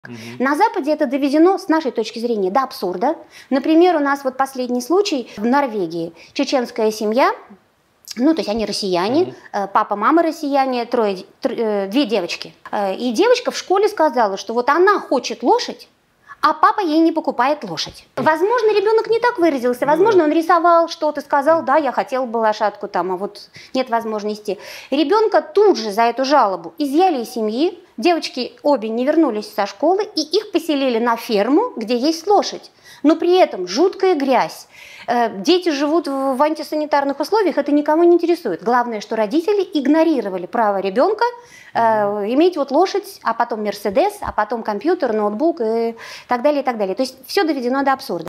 На Западе это доведено, с нашей точки зрения, до абсурда. Например, у нас вот последний случай в Норвегии. Чеченская семья, ну, то есть они россияне, папа, мама россияне, две девочки. И девочка в школе сказала, что вот она хочет лошадь, а папа ей не покупает лошадь. Возможно, ребенок не так выразился, возможно, он рисовал что-то, сказал, да, я хотел бы лошадку там, а вот нет возможности. Ребенка тут же за эту жалобу изъяли из семьи, девочки обе не вернулись со школы, и их поселили на ферму, где есть лошадь. Но при этом жуткая грязь, дети живут в антисанитарных условиях, это никого не интересует. Главное, что родители игнорировали право ребенка иметь вот лошадь, а потом Мерседес, а потом компьютер, ноутбук и так далее, и так далее. То есть все доведено до абсурда.